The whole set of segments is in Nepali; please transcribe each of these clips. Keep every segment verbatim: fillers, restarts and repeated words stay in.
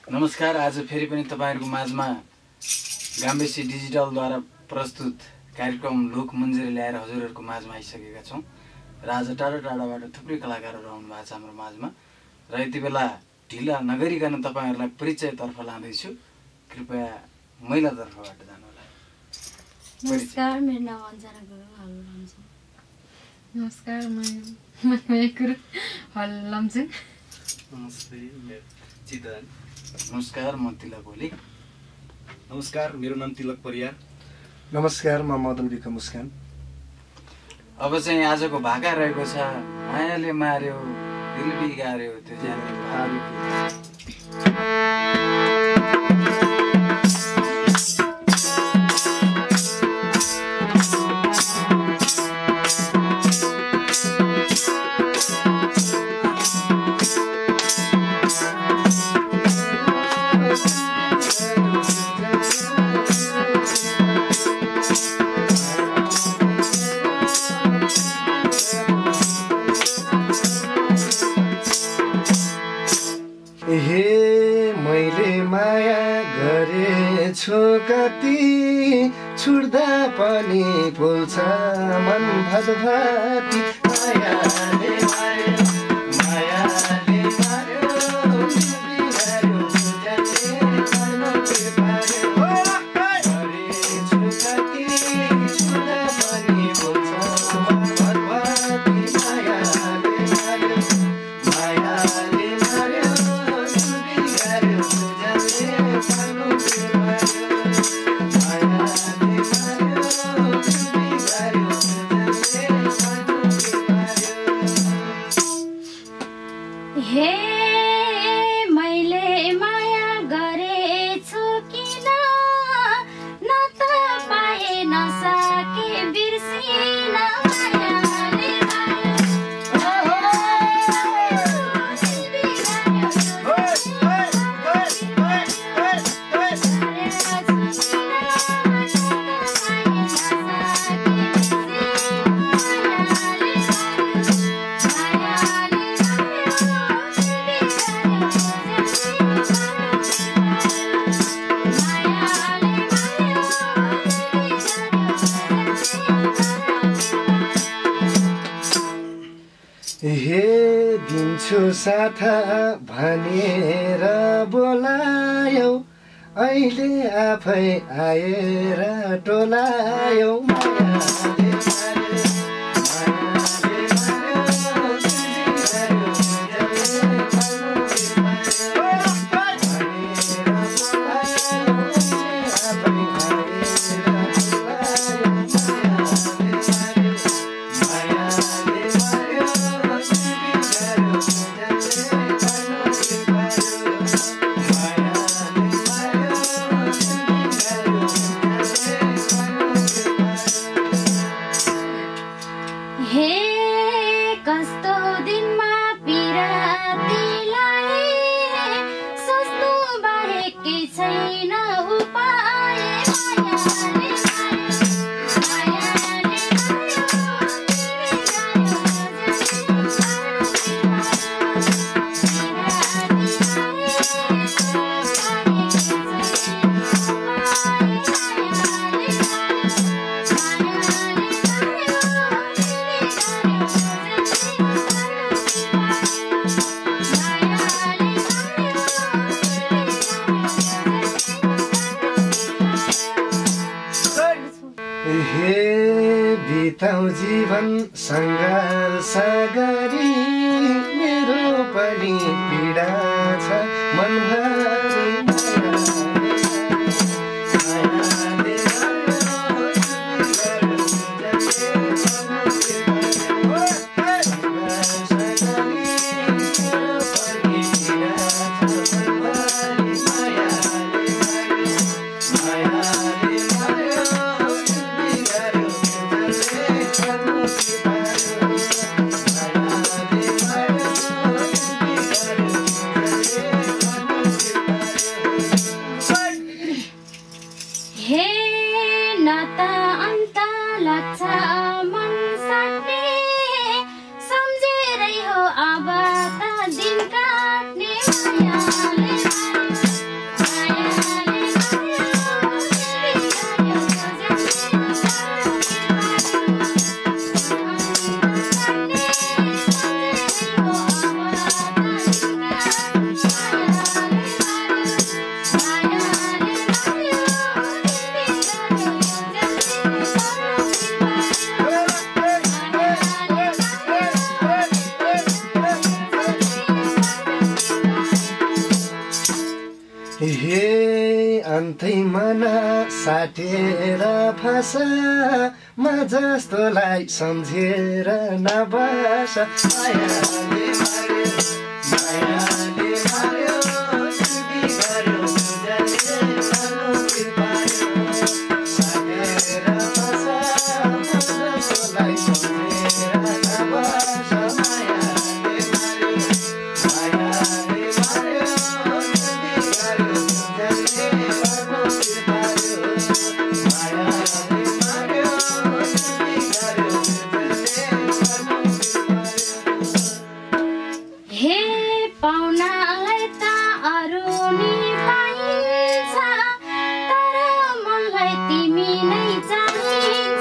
नमस्कार। आज फेरि पनि तपाईहरुको माझमा गाम्बेसी डिजिटलद्वारा प्रस्तुत कार्यक्रम लोक मन्जरी ल्याएर हजुरहरुको माझमा आइसकेका छौं र आज टाढा टाढाबाट थुप्रै कलाकारहरु आउनु भएको छ हाम्रो माझमा र यति बेला ढिला नगरिकन तपाईहरुलाई परिचयतर्फ लाँदै छु। कृपया महिला तर्फबाट जानु होला। नमस्कार, मेरो नाम अञ्जना गुरुङ हल लम्जुङ। नमस्कार, म मनमय गुरुङ हल लम्जुङ। नमस्ते, मेरो चितन। नमस्कार, म तिलक ओली। नमस्कार, मेरो नाम तिलक परियार। नमस्कार, म मदन विक्रम मुस्कान। अब चाहिँ आजको भाका रहेको छ मायाले मार्यो दिल बिगार्यो त्यो जान्ने भारी। कति छुट्दा पनि बोल्छ मन भदभाती मायाले मार्यो मायाले मार्यो बिगार्यो जले मर्नु पार्यो गरेछु कति छुट्दा पनि बोल्छ मन भदभाती मायाले मार्यो मायाले मार्यो बिगार्यो जले मर्नु हे मैले माया गरेछु किन न त पाए नसके बिर्सिन मायाले हे दिन्छु साथ भनेर बोलायौ अहिले आफै आएर टोलायौ मायाले मार्यो मायाले मार्यो बिगार्यो जले मर्नु बिताउ जीवन सङ्घर्ष गरी मेरो पनि पीडा छ मनभरि हे अन्त्यमा साटेर भाषा म जस्तोलाई सम्झेर नबस मायाले मार्यो मायाले मार्यो चुकी गर्यो गुजरले गर्नु पायो साटेर भाषा म जस्तोलाई सम्झेर नबस मायाले मार्यो मायाले मार्यो हे पाउनालाई त अरू नि पाइन्छ तर मलाई तिमी नै चाहिन्छ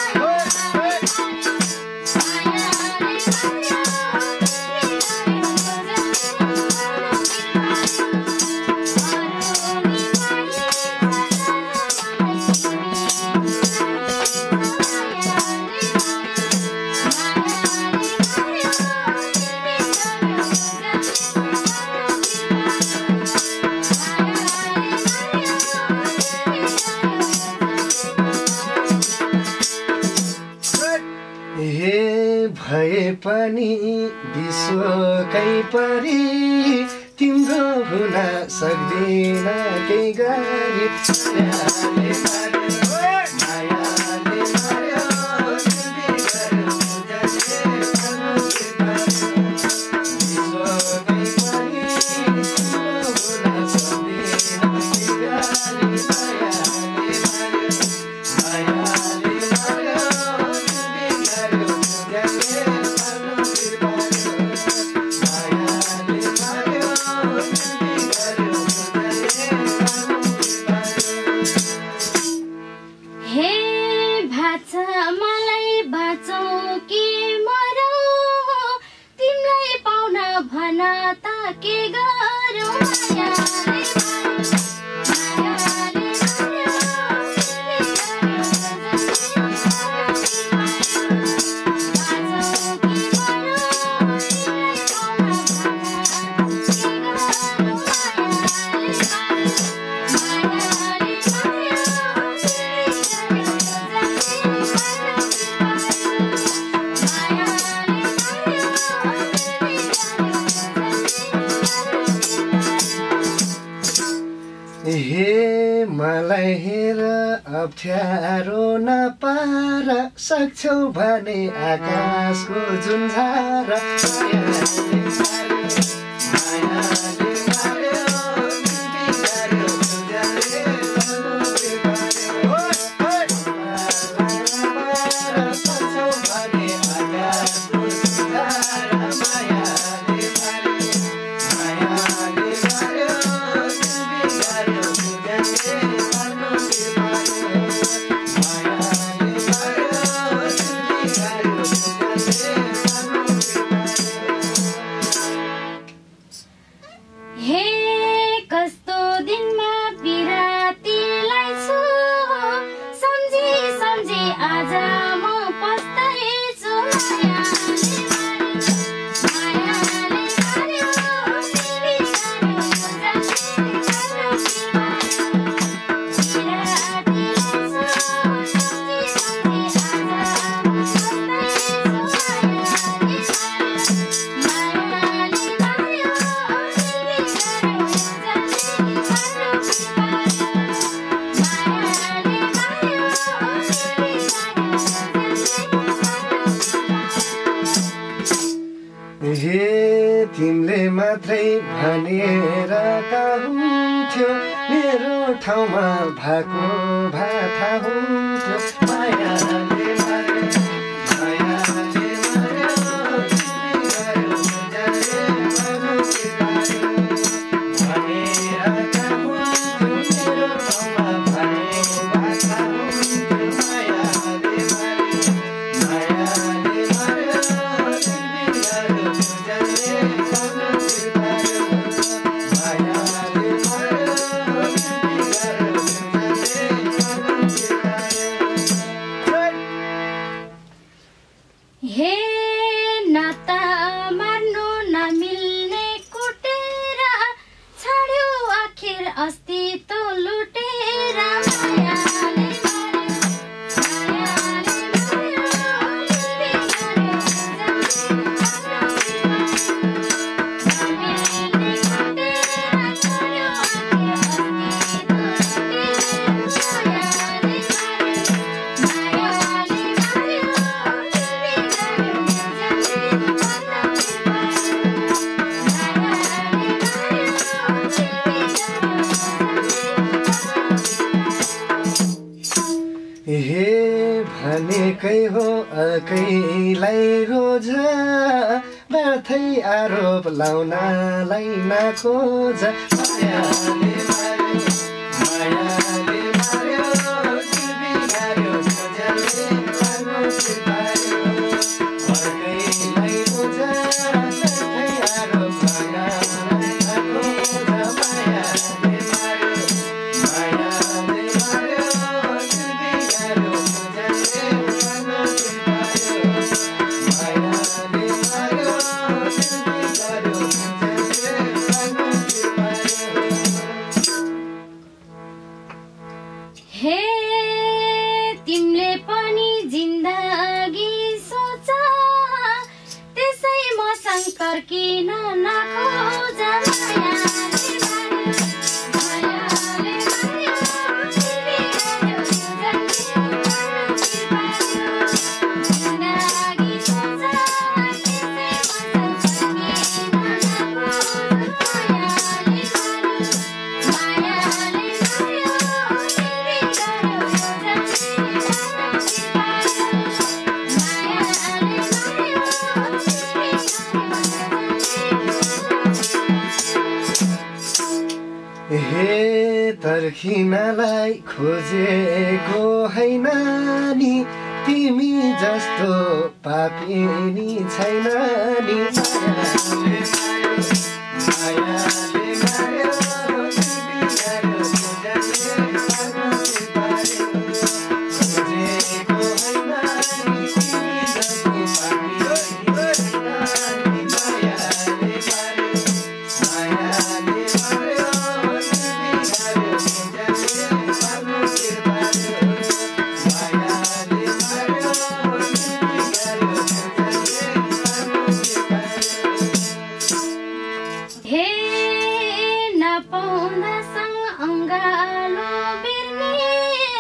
हे भए पनि विश्वकै परी तिम्रो हुन सक्दिन केही गरी मायाले मार्यो मायाले मार्यो चुकी गर्यो गुजरले गर्नु पायो विश्वकै परी तिम्रो हुन सक्दिन केही गरी मायाले मार्यो मायाले मार्यो हे भाचा मलाई बाँचौ कि मरौ तिमीलाई पाउन भन त के गरौ मायाले मायाले हे मलाई हेर अप्ठ्यारो नपार सक्छौ भने आकाशको जुन्झार मायाले मायाले मार्यो चुकी गर्यो गुजरले गर्नु पायो सक्छौ भने आकाशको जुन्झार मायाले मार्यो मायाले मार्यो हे कस्तो दिनमा बिरातीलाई छु सम्झी सम्झी आज म पस्दैछु मायाले मार्यो तिमी गर्यो हे तिमीले मात्रै भनेर का हुन्थ्यो मेरो ठाउँमा भएको भए थाहा हुन्थ्यो मायाले मार्यो मायाले मार्यो तिमी गर्यो गुजरले गर्नु पायो भनेर का हुन्थ्यो मेरो ठाउँमा भएको भए थाहा हुन्थ्यो मायाले मार्यो मायाले मार्यो तिमी गर्यो गुजरले गर्नु पायो मायाले मार्यो तिमी गर्यो गुजरले गर्नु पायो अस्तित्व लुटेर मायाले भनेकै हो अर्कैलाई रोज व्यर्थै आरोप लाउनलाई नखोज मायाले मार्यो मायाले मार्यो बिगार्यो सजाले मार्नु सिपायो अर्कैलाई रोज व्यर्थै आरोप लाउनलाई नखोज मायाले मार्यो मायाले मार्यो बिगार्यो हे तिमीले पनि जिन्दगी सोच त्यसै म शङ्कर किन नखोज मायाले मायाले मार्यो बिगार्यो जिन्दगी सोच त्यसै म शङ्कर किन नखोज मायाले मायाले मार्यो हे तर्खिनलाई खोजेको हैन नि तिमी जस्तो पापिनी छैन नि मायाले मार्यो बिगार्यो खोजेको हैन नि तिमी जस्तो पापिनी छैन नि मायाले मार्यो मायाले मार्यो हे नपाउँदासँग अङ्गालो बिर्ने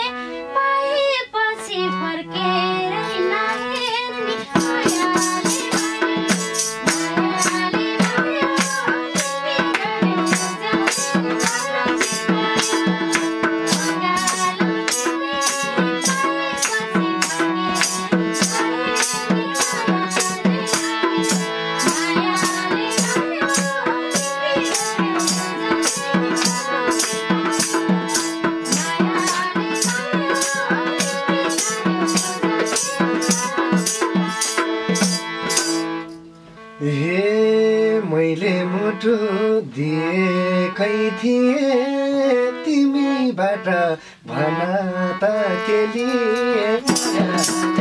पाएपछि फर्केरै नहेर्ने मायाले मायाले मार्यो बिगार्यो हे मैले मुटु दिएकै थिएँ तिमीबाट भन त के लिए